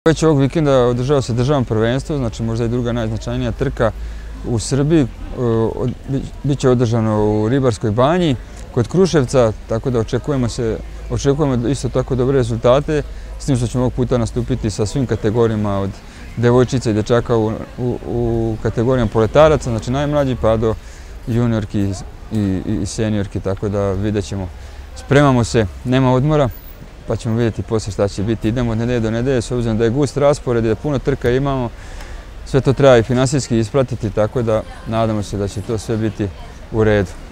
Već ovog vikenda održava se državno prvenstvo, znači možda i druga najznačajnija trka u Srbiji. Biće održano u Ribarskoj banji kod Kruševca, tako da očekujemo isto tako dobre rezultate, s tim što ćemo ovog puta nastupiti sa svim kategorijama od devojčica i dečaka u kategorijama poletaraca, znači najmlađi pa do juniorki i seniorki, tako da vidjet ćemo. Spremamo se, nema odmora, pa ćemo vidjeti poslije šta će biti. Idemo od nedelje do nedelje, s obzirom da je gust raspored i da puno trka imamo. Sve to treba i finansijski ispratiti, tako da nadamo se da će to sve biti u redu.